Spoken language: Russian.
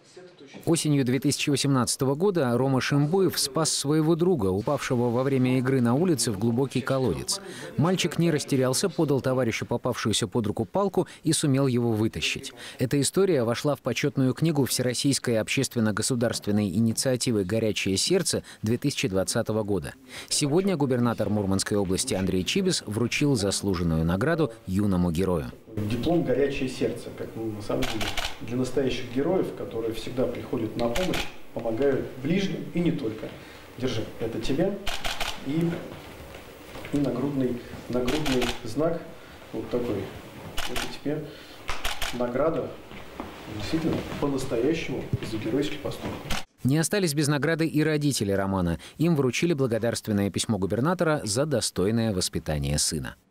Осенью 2018 года Рома Шимбуев спас своего друга, упавшего во время игры на улице в глубокий колодец. Мальчик не растерялся, подал товарищу попавшуюся под руку палку и сумел его вытащить. Эта история вошла в почетную книгу Всероссийской общественно-государственной инициативы «Горячее сердце» 2020 года. Сегодня губернатор Мурманской области Андрей Чибис вручил заслуженную награду юному герою. Диплом «Горячее сердце», как на самом деле, для настоящих героев, которые всегда приходят на помощь, помогают ближним и не только. Держи, это тебе и нагрудный знак вот такой. Это тебе награда действительно по-настоящему за геройский поступок. Не остались без награды и родители Романа. Им вручили благодарственное письмо губернатора за достойное воспитание сына.